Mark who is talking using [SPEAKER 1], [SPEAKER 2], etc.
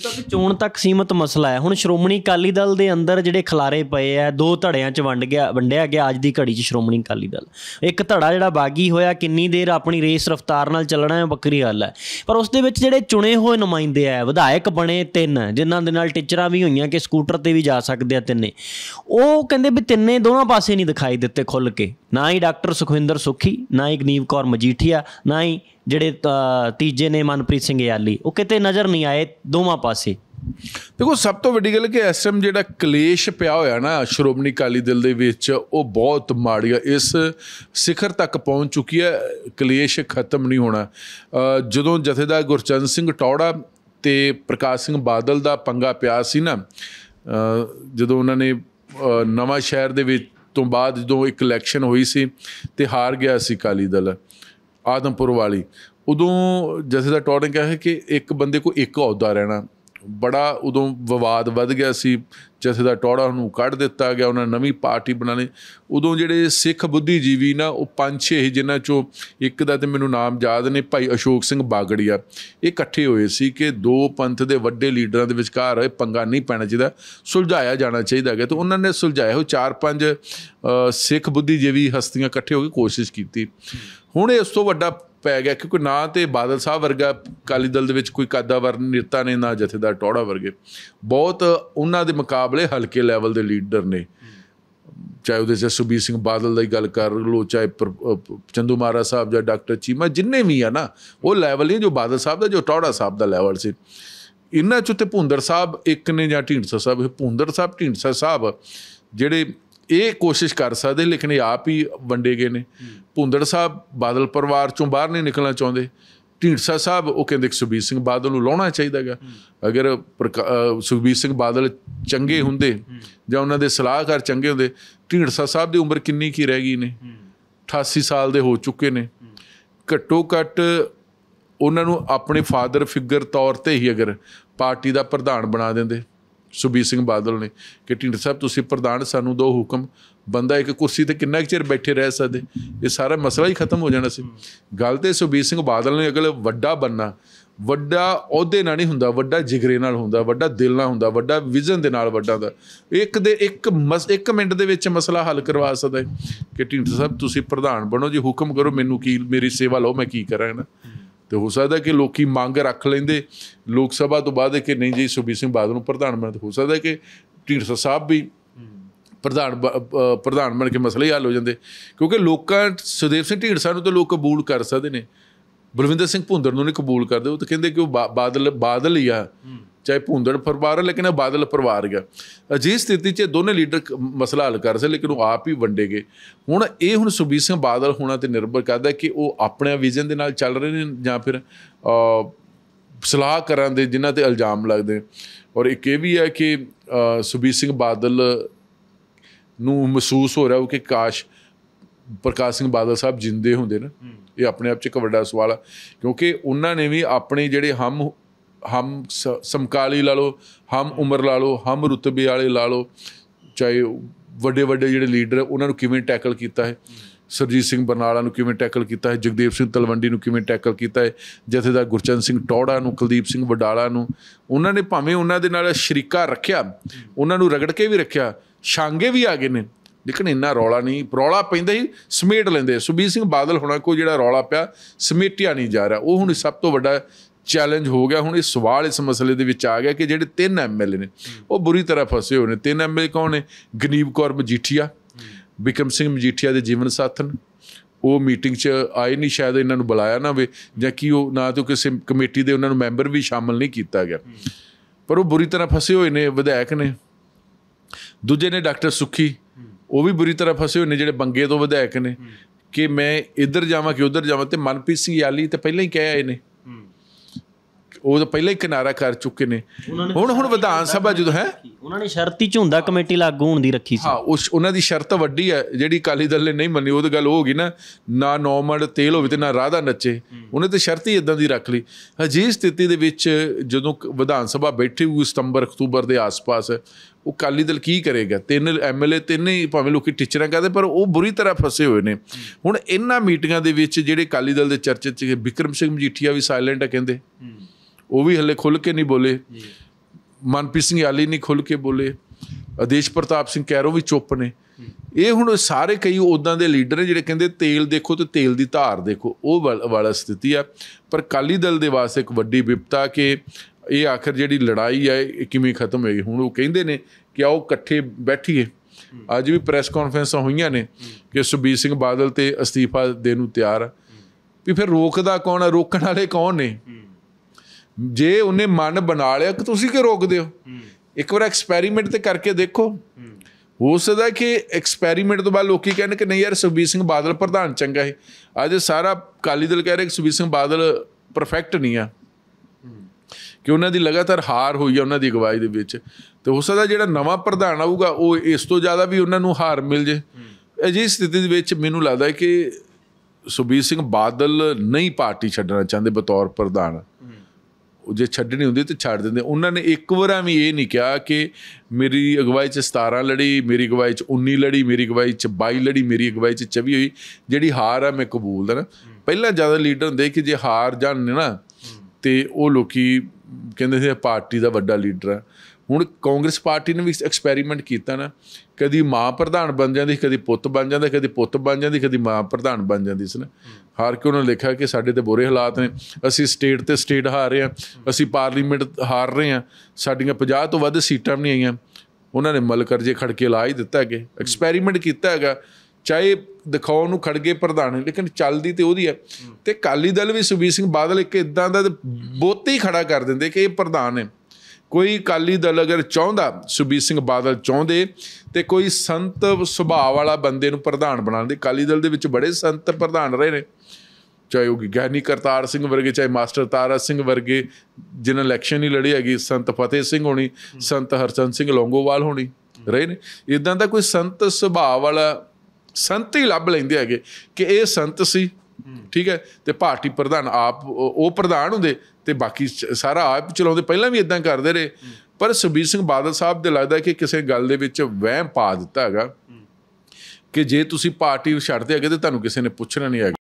[SPEAKER 1] ਚੋਣ ਤੱਕ ਸੀਮਤ ਮਸਲਾ ਹੈ। ਹੁਣ ਸ਼੍ਰੋਮਣੀ ਅਕਾਲੀ ਦਲ ਦੇ ਅੰਦਰ ਜਿਹੜੇ ਖਿਲਾਰੇ ਪਏ ਆ, ਦੋ ਧੜਿਆਂ 'ਚ ਵੰਡਿਆ ਗਿਆ ਅੱਜ ਦੀ ਘੜੀ 'ਚ ਸ਼੍ਰੋਮਣੀ ਅਕਾਲੀ ਦਲ। ਇੱਕ ਧੜਾ ਜਿਹੜਾ ਬਾਗੀ ਹੋਇਆ, ਕਿੰਨੀ ਦੇਰ ਆਪਣੀ ਰੇਸ ਰਫਤਾਰ ਨਾਲ ਚੱਲਣਾ ਹੈ ਵੱਖਰੀ ਗੱਲ ਹੈ, ਪਰ ਉਸ ਦੇ ਵਿੱਚ ਜਿਹੜੇ ਚੁਣੇ ਹੋਏ ਨੁਮਾਇੰਦੇ ਆ, ਵਿਧਾਇਕ ਬਣੇ 3 ਜਿਨ੍ਹਾਂ ਦੇ ਨਾਲ ਟੀਚਰਾਂ ਵੀ ਹੋਈਆਂ ਕਿ ਸਕੂਟਰ 'ਤੇ ਵੀ ਜਾ ਸਕਦੇ ਆ ਤਿੰਨੇ, ਉਹ ਕਹਿੰਦੇ ਵੀ ਤਿੰਨੇ ਦੋਵਾਂ ਪਾਸੇ ਨਹੀਂ ਦਿਖਾਈ ਦਿੱਤੇ ਖੁੱਲ੍ਹ ਕੇ। ਨਾ ਹੀ ਡਾਕਟਰ ਸੁਖਵਿੰਦਰ ਸੁੱਖੀ, ਨਾ ਹੀ ਗਨੀਵ ਕੌਰ ਮਜੀਠੀਆ, ਨਾ ਹੀ ਜਿਹੜੇ ਤੀਜੇ ਨੇ ਮਨਪ੍ਰੀਤ ਸਿੰਘ ਯਾਲੀ, ਉਹ ਕਿਤੇ ਨਜ਼ਰ ਨਹੀਂ ਆਏ ਦੋਵਾਂ ਪਾਸੇ।
[SPEAKER 2] ਦੇਖੋ ਸਭ ਤੋਂ ਵੱਡੀ ਗੱਲ ਕਿ ਇਸ ਟਾਈਮ ਜਿਹੜਾ ਕਲੇਸ਼ ਪਿਆ ਹੋਇਆ ਨਾ ਸ਼੍ਰੋਮਣੀ ਅਕਾਲੀ ਦਲ ਦੇ ਵਿੱਚ, ਉਹ ਬਹੁਤ ਮਾੜੀ ਆ। ਇਸ ਸਿਖਰ ਤੱਕ ਪਹੁੰਚ ਚੁੱਕੀ ਹੈ, ਕਲੇਸ਼ ਖਤਮ ਨਹੀਂ ਹੋਣਾ। ਜਦੋਂ ਜਥੇਦਾਰ ਗੁਰਚਰਨ ਸਿੰਘ ਟੌਹੜਾ ਅਤੇ ਪ੍ਰਕਾਸ਼ ਸਿੰਘ ਬਾਦਲ ਦਾ ਪੰਗਾ ਪਿਆ ਸੀ ਨਾ, ਜਦੋਂ ਉਹਨਾਂ ਨੇ ਨਵਾਂ ਸ਼ਹਿਰ ਦੇ ਵਿੱਚ ਤੋਂ ਬਾਅਦ ਜਦੋਂ ਇੱਕ ਇਲੈਕਸ਼ਨ ਹੋਈ ਸੀ ਅਤੇ ਹਾਰ ਗਿਆ ਸੀ ਅਕਾਲੀ ਦਲ ਆਦਮਪੁਰ ਵਾਲੀ, ਉਦੋਂ ਜਥੇਦਾਰ ਟੌਹੜਾ ਨੇ ਕਿਹਾ ਕਿ ਇੱਕ ਬੰਦੇ ਕੋਲ ਇੱਕ ਅਹੁਦਾ ਰਹਿਣਾ। ਬੜਾ ਉਦੋਂ ਵਿਵਾਦ ਵੱਧ ਗਿਆ ਸੀ, ਜਥੇਦਾਰ ਟੌਹੜਾ ਨੂੰ ਕੱਢ ਦਿੱਤਾ ਗਿਆ, ਉਹਨਾਂ ਨਵੀਂ ਪਾਰਟੀ ਬਣਾ ਲਈ। ਉਦੋਂ ਜਿਹੜੇ ਸਿੱਖ ਬੁੱਧੀਜੀਵੀ ਨਾ, ਉਹ 5-6 ਜਿਨ੍ਹਾਂ 'ਚੋਂ ਇੱਕ ਦਾ ਤਾਂ ਮੈਨੂੰ ਨਾਮ ਯਾਦ ਨੇ, ਭਾਈ ਅਸ਼ੋਕ ਸਿੰਘ ਬਾਗੜੀਆ, ਇਹ ਇਕੱਠੇ ਹੋਏ ਸੀ ਕਿ ਦੋ ਪੰਥ ਦੇ ਵੱਡੇ ਲੀਡਰਾਂ ਦੇ ਵਿਚਕਾਰ ਇਹ ਪੰਗਾ ਨਹੀਂ ਪੈਣਾ ਚਾਹੀਦਾ, ਸੁਲਝਾਇਆ ਜਾਣਾ ਚਾਹੀਦਾ ਹੈਗਾ। ਅਤੇ ਉਹਨਾਂ ਨੇ ਸੁਲਝਾਇਆ ਉਹ 4-5 ਸਿੱਖ ਬੁੱਧੀਜੀਵੀ ਹਸਤੀਆਂ ਇਕੱਠੇ ਹੋ ਕੇ ਕੋਸ਼ਿਸ਼ ਕੀਤੀ। ਹੁਣ ਇਸ ਤੋਂ ਵੱਡਾ ਪੈ ਗਿਆ ਕਿਉਂਕਿ ਨਾ ਤਾਂ ਬਾਦਲ ਸਾਹਿਬ ਵਰਗਾ ਅਕਾਲੀ ਦਲ ਦੇ ਵਿੱਚ ਕੋਈ ਕਾਦਾਵਰ ਨੇਤਾ ਨੇ, ਨਾ ਜਥੇਦਾਰ ਟੌਹੜਾ ਵਰਗੇ। ਬਹੁਤ ਉਹਨਾਂ ਦੇ ਮੁਕਾਬਲੇ ਹਲਕੇ ਲੈਵਲ ਦੇ ਲੀਡਰ ਨੇ, ਚਾਹੇ ਉਹਦੇ 'ਚ ਸੁਖਬੀਰ ਸਿੰਘ ਬਾਦਲ ਦੀ ਗੱਲ ਕਰ ਲਓ, ਚਾਹੇ ਚੰਦੂ ਮਹਾਰਾਜ ਸਾਹਿਬ ਜਾਂ ਡਾਕਟਰ ਚੀਮਾ, ਜਿੰਨੇ ਵੀ ਆ ਨਾ, ਉਹ ਲੈਵਲ ਨਹੀਂ ਜੋ ਬਾਦਲ ਸਾਹਿਬ ਦਾ, ਜੋ ਟੌਹੜਾ ਸਾਹਿਬ ਦਾ ਲੈਵਲ ਸੀ। ਇਹਨਾਂ 'ਚ ਉੱਤੇ ਭੁੰਦਰ ਸਾਹਿਬ ਇੱਕ ਨੇ ਜਾਂ ਢੀਂਡਸਾ ਸਾਹਿਬ। ਭੁੰਦਰ ਸਾਹਿਬ, ਢੀਂਡਸਾ ਸਾਹਿਬ ਜਿਹੜੇ ਇਹ ਕੋਸ਼ਿਸ਼ ਕਰ ਸਕਦੇ, ਲੇਕਿਨ ਇਹ ਆਪ ਹੀ ਵੰਡੇ ਗਏ ਨੇ। ਭੁੰਦੜ ਸਾਹਿਬ ਬਾਦਲ ਪਰਿਵਾਰ 'ਚੋਂ ਬਾਹਰ ਨਹੀਂ ਨਿਕਲਣਾ ਚਾਹੁੰਦੇ। ਢੀਂਡਸਾ ਸਾਹਿਬ ਉਹ ਕਹਿੰਦੇ ਕਿ ਸੁਖਬੀਰ ਸਿੰਘ ਬਾਦਲ ਨੂੰ ਲਾਉਣਾ ਚਾਹੀਦਾ ਹੈਗਾ। ਅਗਰ ਸੁਖਬੀਰ ਸਿੰਘ ਬਾਦਲ ਚੰਗੇ ਹੁੰਦੇ ਜਾਂ ਉਹਨਾਂ ਦੇ ਸਲਾਹਕਾਰ ਚੰਗੇ ਹੁੰਦੇ, ਢੀਂਡਸਾ ਸਾਹਿਬ ਦੀ ਉਮਰ ਕਿੰਨੀ ਕੀ ਰਹਿ ਗਈ ਨੇ, 88 ਸਾਲ ਦੇ ਹੋ ਚੁੱਕੇ ਨੇ। ਘੱਟੋ ਘੱਟ ਉਹਨਾਂ ਨੂੰ ਆਪਣੇ ਫਾਦਰ ਫਿਗਰ ਤੌਰ 'ਤੇ ਹੀ ਅਗਰ ਪਾਰਟੀ ਦਾ ਪ੍ਰਧਾਨ ਬਣਾ ਦਿੰਦੇ ਸੁਖਬੀਰ ਸਿੰਘ ਬਾਦਲ ਨੇ ਕਿ ਢੀਂਡਸਾ ਸਾਹਿਬ ਤੁਸੀਂ ਪ੍ਰਧਾਨ, ਸਾਨੂੰ ਦੋ ਹੁਕਮ। ਬੰਦਾ ਇੱਕ ਕੁਰਸੀ 'ਤੇ ਕਿੰਨਾ ਕੁ ਚਿਰ ਬੈਠੇ ਰਹਿ ਸਕਦੇ, ਇਹ ਸਾਰਾ ਮਸਲਾ ਹੀ ਖਤਮ ਹੋ ਜਾਣਾ ਸੀ। ਗੱਲ ਤਾਂ ਸੁਖਬੀਰ ਸਿੰਘ ਬਾਦਲ ਨੇ ਅਗਰ ਵੱਡਾ ਬਣਨਾ, ਵੱਡਾ ਅਹੁਦੇ ਨਾਲ ਨਹੀਂ ਹੁੰਦਾ, ਵੱਡਾ ਜਿਗਰੇ ਨਾਲ ਹੁੰਦਾ, ਵੱਡਾ ਦਿਲ ਨਾਲ ਹੁੰਦਾ, ਵੱਡਾ ਵਿਜ਼ਨ ਦੇ ਨਾਲ ਵੱਡਾ ਦਾ ਇੱਕ ਮਿੰਟ ਦੇ ਵਿੱਚ ਮਸਲਾ ਹੱਲ ਕਰਵਾ ਸਕਦਾ ਹੈ ਕਿ ਢੀਂਡਸਾ ਸਾਹਿਬ ਤੁਸੀਂ ਪ੍ਰਧਾਨ ਬਣੋ ਜੀ, ਹੁਕਮ ਕਰੋ ਮੈਨੂੰ, ਕੀ ਮੇਰੀ ਸੇਵਾ ਲਓ, ਮੈਂ ਕੀ ਕਰਾਂ ਨਾ। ਅਤੇ ਹੋ ਸਕਦਾ ਕਿ ਲੋਕ ਮੰਗ ਰੱਖ ਲੈਂਦੇ ਲੋਕ ਸਭਾ ਤੋਂ ਬਾਅਦ ਕਿ ਨਹੀਂ ਜੀ ਸੁਖਬੀਰ ਸਿੰਘ ਬਾਦਲ ਨੂੰ ਪ੍ਰਧਾਨ ਬਣਾ। ਹੋ ਸਕਦਾ ਕਿ ਢੀਂਡਸਾ ਸਾਹਿਬ ਵੀ ਪ੍ਰਧਾਨ ਬਣ ਕੇ ਮਸਲੇ ਹੀ ਹੱਲ ਹੋ ਜਾਂਦੇ, ਕਿਉਂਕਿ ਲੋਕਾਂ ਸੁਖਦੇਵ ਸਿੰਘ ਢੀਂਡਸਾ ਨੂੰ ਤਾਂ ਲੋਕ ਕਬੂਲ ਕਰ ਸਕਦੇ ਨੇ, ਬਲਵਿੰਦਰ ਸਿੰਘ ਭੁੰਦੜ ਨੂੰ ਨਹੀਂ ਕਬੂਲ ਕਰਦੇ। ਉਹ ਤਾਂ ਕਹਿੰਦੇ ਕਿ ਉਹ ਬਾਦਲ ਹੀ ਆ, ਚਾਹੇ ਭੁੰਦੜ ਪਰਿਵਾਰ ਹੈ ਲੇਕਿਨ ਇਹ ਬਾਦਲ ਪਰਿਵਾਰ ਗਿਆ। ਅਜਿਹੀ ਸਥਿਤੀ 'ਚ ਦੋਨੇ ਲੀਡਰ ਮਸਲਾ ਹੱਲ ਕਰ ਸਕਦੇ, ਲੇਕਿਨ ਉਹ ਆਪ ਹੀ ਵੰਡੇ ਗਏ। ਹੁਣ ਸੁਖਬੀਰ ਸਿੰਘ ਬਾਦਲ ਹੋਣਾ 'ਤੇ ਨਿਰਭਰ ਕਰਦਾ ਕਿ ਉਹ ਆਪਣੇ ਵਿਜ਼ਨ ਦੇ ਨਾਲ ਚੱਲ ਰਹੇ ਨੇ ਜਾਂ ਫਿਰ ਸਲਾਹ ਕਰਨ ਦੇ ਜਿਨ੍ਹਾਂ 'ਤੇ ਇਲਜ਼ਾਮ ਲੱਗਦੇ। ਔਰ ਇੱਕ ਇਹ ਵੀ ਹੈ ਕਿ ਸੁਖਬੀਰ ਸਿੰਘ ਬਾਦਲ ਨੂੰ ਮਹਿਸੂਸ ਹੋ ਰਿਹਾ ਹੋ ਕਿ ਕਾਸ਼ ਪ੍ਰਕਾਸ਼ ਸਿੰਘ ਬਾਦਲ ਸਾਹਿਬ ਜਿੰਦੇ ਹੁੰਦੇ ਨਾ। ਇਹ ਆਪਣੇ ਆਪ 'ਚ ਇੱਕ ਵੱਡਾ ਸਵਾਲ ਆ, ਕਿਉਂਕਿ ਉਹਨਾਂ ਨੇ ਵੀ ਆਪਣੇ ਜਿਹੜੇ ਹਮ ਸਮਕਾਲੀ ਲਾ ਲਓ, ਹਮ ਉਮਰ ਲਾ ਲਓ, ਹਮ ਰੁਤਬੇ ਵਾਲੇ ਲਾ ਲਓ, ਚਾਹੇ ਵੱਡੇ ਜਿਹੜੇ ਲੀਡਰ ਉਹਨਾਂ ਨੂੰ ਕਿਵੇਂ ਟੈਕਲ ਕੀਤਾ ਹੈ, ਸਰਜੀਤ ਸਿੰਘ ਬਰਨਾਲਾ ਨੂੰ ਕਿਵੇਂ ਟੈਕਲ ਕੀਤਾ ਹੈ, ਜਗਦੇਵ ਸਿੰਘ ਤਲਵੰਡੀ ਨੂੰ ਕਿਵੇਂ ਟੈਕਲ ਕੀਤਾ ਹੈ, ਜਥੇਦਾਰ ਗੁਰਚਰਨ ਸਿੰਘ ਟੌਹੜਾ ਨੂੰ, ਕੁਲਦੀਪ ਸਿੰਘ ਵਡਾਲਾ ਨੂੰ। ਉਹਨਾਂ ਨੇ ਭਾਵੇਂ ਉਹਨਾਂ ਦੇ ਨਾਲ ਸ਼ਰੀਕਾ ਰੱਖਿਆ, ਉਹਨਾਂ ਨੂੰ ਰਗੜ ਕੇ ਵੀ ਰੱਖਿਆ, ਛਾਂਗੇ ਵੀ ਆ ਗਏ ਨੇ, ਲੇਕਿਨ ਇੰਨਾ ਰੌਲਾ ਨਹੀਂ। ਰੌਲਾ ਪੈਂਦਾ ਹੀ ਸਮੇਟ ਲੈਂਦੇ। ਸੁਖਬੀਰ ਸਿੰਘ ਬਾਦਲ ਹੋਣਾ ਕੋਈ ਜਿਹੜਾ ਰੌਲਾ ਪਿਆ ਸਮੇਟਿਆ ਨਹੀਂ ਜਾ ਰਿਹਾ, ਉਹ ਹੁਣ ਸਭ ਤੋਂ ਵੱਡਾ ਚੈਲੰਜ ਹੋ ਗਿਆ। ਹੁਣ ਇਹ ਸਵਾਲ ਇਸ ਮਸਲੇ ਦੇ ਵਿੱਚ ਆ ਗਿਆ ਕਿ ਜਿਹੜੇ 3 MLA ਨੇ ਉਹ ਬੁਰੀ ਤਰ੍ਹਾਂ ਫਸੇ ਹੋਏ ਨੇ। 3 MLA ਕੌਣ ਨੇ? ਗਨੀਵ ਕੌਰ ਮਜੀਠੀਆ, ਬਿਕਰਮ ਸਿੰਘ ਮਜੀਠੀਆ ਦੇ ਜੀਵਨ ਸਾਥਣ, ਉਹ ਮੀਟਿੰਗ 'ਚ ਆਏ ਨਹੀਂ, ਸ਼ਾਇਦ ਇਹਨਾਂ ਨੂੰ ਬੁਲਾਇਆ ਨਾ ਹੋਵੇ ਜਾਂ ਕਿ ਉਹ ਨਾ ਤਾਂ ਕਿਸੇ ਕਮੇਟੀ ਦੇ ਉਹਨਾਂ ਨੂੰ ਮੈਂਬਰ ਵੀ ਸ਼ਾਮਲ ਨਹੀਂ ਕੀਤਾ ਗਿਆ, ਪਰ ਉਹ ਬੁਰੀ ਤਰ੍ਹਾਂ ਫਸੇ ਹੋਏ ਨੇ, ਵਿਧਾਇਕ ਨੇ। ਦੂਜੇ ਨੇ ਡਾਕਟਰ ਸੁੱਖੀ, ਉਹ ਵੀ ਬੁਰੀ ਤਰ੍ਹਾਂ ਫਸੇ ਹੋਏ ਨੇ, ਜਿਹੜੇ ਬੰਗੇ ਤੋਂ ਵਿਧਾਇਕ ਨੇ ਕਿ ਮੈਂ ਇੱਧਰ ਜਾਵਾਂ ਕਿ ਉੱਧਰ ਜਾਵਾਂ। ਅਤੇ ਮਨਪ੍ਰੀਤ ਸਿੰਘ ਯਾਲੀ ਤਾਂ ਪਹਿਲਾਂ ਹੀ ਕਹਿ ਆਏ ਨੇ, ਉਹ ਤਾਂ ਪਹਿਲਾਂ ਹੀ ਕਿਨਾਰਾ ਕਰ ਚੁੱਕੇ ਨੇ। ਹੁਣ ਵਿਧਾਨ ਸਭਾ ਜਦੋਂ ਹੈ
[SPEAKER 1] ਉਹਨਾਂ ਨੇ ਸ਼ਰਤ ਹੀ ਝੁੰਦਾ ਕਮੇਟੀ ਲਾਗੂ ਹੋਣ ਦੀ ਰੱਖੀ ਸੀ।
[SPEAKER 2] ਹਾਂ, ਉਹਨਾਂ ਦੀ ਸ਼ਰਤ ਵੱਡੀ ਹੈ ਜਿਹੜੀ ਅਕਾਲੀ ਦਲ ਨੇ ਨਹੀਂ ਮੰਨੀ। ਉਹ ਤਾਂ ਗੱਲ ਹੋ ਗਈ ਨਾ 9 ਮਣ ਤੇਲ ਹੋਵੇ ਅਤੇ ਨਾ ਰਾਧਾ ਨੱਚੇ, ਉਹਨੇ ਤਾਂ ਸ਼ਰਤ ਹੀ ਇੱਦਾਂ ਦੀ ਰੱਖ ਲਈ। ਅਜਿਹੀ ਸਥਿਤੀ ਦੇ ਵਿੱਚ ਜਦੋਂ ਵਿਧਾਨ ਸਭਾ ਬੈਠੀ ਹੋਈ ਸਤੰਬਰ ਅਕਤੂਬਰ ਦੇ ਆਸ-ਪਾਸ, ਉਹ ਅਕਾਲੀ ਦਲ ਕੀ ਕਰੇਗਾ? 3 MLA, 3 ਹੀ ਭਾਵੇਂ ਲੋਕ ਟੀਚਰਾਂ ਕਰਦੇ, ਪਰ ਉਹ ਬੁਰੀ ਤਰ੍ਹਾਂ ਫਸੇ ਹੋਏ ਨੇ। ਹੁਣ ਇਹਨਾਂ ਮੀਟਿੰਗਾਂ ਦੇ ਵਿੱਚ ਜਿਹੜੇ ਅਕਾਲੀ ਦਲ ਦੇ ਚਰਚੇ 'ਚ ਬਿਕਰਮ ਸਿੰਘ ਮਜੀਠੀਆ ਵੀ ਸਾਇਲੈਂਟ ਹੈ ਕਹਿੰਦੇ, ਉਹ ਵੀ ਹਲੇ ਖੁੱਲ੍ਹ ਕੇ ਨਹੀਂ ਬੋਲੇ। ਮਨਪ੍ਰੀਤ ਸਿੰਘ ਯਾਲੀ ਨਹੀਂ ਖੁੱਲ੍ਹ ਕੇ ਬੋਲੇ, ਆਦੇਸ਼ ਪ੍ਰਤਾਪ ਸਿੰਘ ਕੈਰੋਂ ਵੀ ਚੁੱਪ ਨੇ। ਇਹ ਹੁਣ ਸਾਰੇ ਕਈ ਉੱਦਾਂ ਦੇ ਲੀਡਰ ਨੇ ਜਿਹੜੇ ਕਹਿੰਦੇ ਤੇਲ ਦੇਖੋ ਤੇ ਤੇਲ ਦੀ ਧਾਰ ਦੇਖੋ, ਉਹ ਵਾਲਾ ਸਥਿਤੀ ਆ। ਪਰ ਅਕਾਲੀ ਦਲ ਦੇ ਵਾਸਤੇ ਇੱਕ ਵੱਡੀ ਵਿਪਤਾ ਕਿ ਇਹ ਆਖਰ ਜਿਹੜੀ ਲੜਾਈ ਹੈ ਇਹ ਕਿਵੇਂ ਖਤਮ ਹੋਈ। ਹੁਣ ਉਹ ਕਹਿੰਦੇ ਨੇ ਕਿ ਆਓ ਇਕੱਠੇ ਬੈਠੀਏ। ਅੱਜ ਵੀ ਪ੍ਰੈਸ ਕਾਨਫਰੰਸਾਂ ਹੋਈਆਂ ਨੇ ਕਿ ਸੁਖਬੀਰ ਸਿੰਘ ਬਾਦਲ ਤੇ ਅਸਤੀਫਾ ਦੇਣ ਨੂੰ ਤਿਆਰ ਆ। ਵੀ ਫਿਰ ਰੋਕਦਾ ਕੌਣ ਆ? ਰੋਕਣ ਵਾਲੇ ਕੌਣ ਨੇ? ਜੇ ਉਹਨੇ ਮਨ ਬਣਾ ਲਿਆ ਕਿ ਤੁਸੀਂ ਕਿਉਂ ਰੋਕਦੇ ਹੋ? ਇੱਕ ਵਾਰ ਐਕਸਪੈਰੀਮੈਂਟ ਤੇ ਕਰਕੇ ਦੇਖੋ। ਹੋ ਸਕਦਾ ਕਿ ਐਕਸਪੈਰੀਮੈਂਟ ਤੋਂ ਬਾਅਦ ਲੋਕੀ ਕਹਿਣ ਕਿ ਨਹੀਂ ਯਾਰ ਸੁਖਬੀਰ ਸਿੰਘ ਬਾਦਲ ਪ੍ਰਧਾਨ ਚੰਗਾ ਹੈ। ਅੱਜ ਸਾਰਾ ਅਕਾਲੀ ਦਲ ਕਹਿ ਰਿਹਾ ਕਿ ਸੁਖਬੀਰ ਸਿੰਘ ਬਾਦਲ ਪਰਫੈਕਟ ਨਹੀਂ ਆ, ਕਿ ਉਹਨਾਂ ਦੀ ਲਗਾਤਾਰ ਹਾਰ ਹੋਈ ਆ ਉਹਨਾਂ ਦੀ ਅਗਵਾਈ ਦੇ ਵਿੱਚ। ਤੇ ਹੋ ਸਕਦਾ ਜਿਹੜਾ ਨਵਾਂ ਪ੍ਰਧਾਨ ਆਊਗਾ ਉਹ ਇਸ ਤੋਂ ਜ਼ਿਆਦਾ ਵੀ ਉਹਨਾਂ ਨੂੰ ਹਾਰ ਮਿਲ ਜੇ। ਅਜਿਹੀ ਸਥਿਤੀ ਦੇ ਵਿੱਚ ਮੈਨੂੰ ਲੱਗਦਾ ਕਿ ਸੁਖਬੀਰ ਸਿੰਘ ਬਾਦਲ ਨਹੀਂ ਪਾਰਟੀ ਛੱਡਣਾ ਚਾਹੁੰਦੇ ਬਤੌਰ ਪ੍ਰਧਾਨ। ਉਹ ਜੇ ਛੱਡਣੀ ਹੁੰਦੀ ਤਾਂ ਛੱਡ ਦਿੰਦੇ। ਉਹਨਾਂ ਨੇ ਇੱਕ ਵਾਰ ਵੀ ਇਹ ਨਹੀਂ ਕਿਹਾ ਕਿ ਮੇਰੀ ਅਗਵਾਈ 'ਚ 17 ਲੜੀ, ਮੇਰੀ ਅਗਵਾਈ 'ਚ 19 ਲੜੀ, ਮੇਰੀ ਅਗਵਾਈ 'ਚ 22 ਲੜੀ, ਮੇਰੀ ਅਗਵਾਈ 'ਚ 24 ਹੋਈ, ਜਿਹੜੀ ਹਾਰ ਆ ਮੈਂ ਕਬੂਲਦਾ ਨਾ। ਪਹਿਲਾਂ ਜ਼ਿਆਦਾ ਲੀਡਰ ਹੁੰਦੇ ਕਿ ਜੇ ਹਾਰ ਜਾਣ ਨਾ ਤੇ ਉਹ ਲੋਕੀ ਕਹਿੰਦੇ ਸੀ ਪਾਰਟੀ ਦਾ ਵੱਡਾ ਲੀਡਰ ਆ। ਹੁਣ ਕਾਂਗਰਸ ਪਾਰਟੀ ਨੇ ਵੀ ਐਕਸਪੈਰੀਮੈਂਟ ਕੀਤਾ ਨਾ, ਕਦੀ ਮਾਂ ਪ੍ਰਧਾਨ ਬਣ ਜਾਂਦੀ, ਕਦੀ ਪੁੱਤ ਬਣ ਜਾਂਦਾ, ਕਦੀ ਪੁੱਤ ਬਣ ਜਾਂਦੀ, ਕਦੀ ਮਾਂ ਪ੍ਰਧਾਨ ਬਣ ਜਾਂਦੀ ਸੀ ਨਾ। ਹਾਰ ਕੇ ਉਹਨਾਂ ਨੇ ਲਿਖਿਆ ਕਿ ਸਾਡੇ ਤਾਂ ਬੁਰੇ ਹਾਲਾਤ ਨੇ, ਅਸੀਂ ਸਟੇਟ ਤੇ ਸਟੇਟ ਹਾਰ ਰਹੇ ਹਾਂ, ਅਸੀਂ ਪਾਰਲੀਮੈਂਟ ਹਾਰ ਰਹੇ ਹਾਂ, ਸਾਡੀਆਂ 50 ਤੋਂ ਵੱਧ ਸੀਟਾਂ ਵੀ ਨਹੀਂ ਆਈਆਂ। ਉਹਨਾਂ ਨੇ ਮਲ ਕਰਜ਼ੇ ਖੜਕੇ ਲਾ ਹੀ ਦਿੱਤਾ ਹੈਗੇ, ਐਕਸਪੈਰੀਮੈਂਟ ਕੀਤਾ ਹੈਗਾ। ਚਾਹੇ ਦਿਖਾਉਣ ਨੂੰ ਖੜਗੇ ਪ੍ਰਧਾਨ, ਲੇਕਿਨ ਚੱਲਦੀ ਤੇ ਉਹਦੀ ਹੈ। ਤੇ ਅਕਾਲੀ ਦਲ ਵੀ ਸੁਖਬੀਰ ਸਿੰਘ ਬਾਦਲ ਇੱਕ ਇੱਦਾਂ ਦਾ ਬੁੱਤ ਹੀ ਖੜਾ ਕਰ ਦਿੰਦੇ ਕਿ ਇਹ ਪ੍ਰਧਾਨ ਹੈ। ਕੋਈ ਅਕਾਲੀ ਦਲ ਅਗਰ ਚਾਹੁੰਦਾ, ਸੁਖਬੀਰ ਸਿੰਘ ਬਾਦਲ ਚਾਹੁੰਦੇ ਤੇ ਕੋਈ ਸੰਤ ਸੁਭਾਅ ਵਾਲਾ ਬੰਦੇ ਨੂੰ ਪ੍ਰਧਾਨ ਬਣਾਉਂਦੇ। ਅਕਾਲੀ ਦਲ ਦੇ ਵਿੱਚ ਬੜੇ ਸੰਤ ਪ੍ਰਧਾਨ ਰਹੇ ਨੇ, ਚਾਹੇ ਉਹ ਗਿਆਨੀ ਕਰਤਾਰ ਸਿੰਘ ਵਰਗੇ, ਚਾਹੇ ਮਾਸਟਰ ਤਾਰਾ ਸਿੰਘ ਵਰਗੇ ਜਿਨ੍ਹਾਂ ਇਲੈਕਸ਼ਨ ਹੀ ਲੜੀ ਹੈਗੀ, ਸੰਤ ਫਤਿਹ ਸਿੰਘ ਹੋਣੀ, ਸੰਤ ਹਰਚੰਦ ਸਿੰਘ ਲੌਂਗੋਵਾਲ ਹੋਣੀ ਰਹੇ ਨੇ। ਇੱਦਾਂ ਦਾ ਕੋਈ ਸੰਤ ਸੁਭਾਅ ਵਾਲਾ ਸੰਤ ਹੀ ਲੱਭ ਲੈਂਦੇ ਹੈਗੇ ਕਿ ਇਹ ਸੰਤ ਸੀ, ਠੀਕ ਹੈ, ਤੇ ਪਾਰਟੀ ਪ੍ਰਧਾਨ ਆਪ ਉਹ ਪ੍ਰਧਾਨ ਹੁੰਦੇ ਤੇ ਬਾਕੀ ਸਾਰਾ ਆਪ ਚਲਾਉਂਦੇ। ਪਹਿਲਾਂ ਵੀ ਇੱਦਾਂ ਕਰਦੇ ਰਹੇ। ਪਰ ਸੁਖਬੀਰ ਸਿੰਘ ਬਾਦਲ ਸਾਹਿਬ ਦੇ ਲੱਗਦਾ ਕਿ ਕਿਸੇ ਗੱਲ ਦੇ ਵਿੱਚ ਵਹਿਮ ਪਾ ਦਿੱਤਾ ਹੈਗਾ ਕਿ ਜੇ ਤੁਸੀਂ ਪਾਰਟੀ ਛੱਡਦੇ ਹੈਗੇ ਤਾਂ ਤੁਹਾਨੂੰ ਕਿਸੇ ਨੇ ਪੁੱਛਣਾ ਨਹੀਂ ਹੈਗਾ।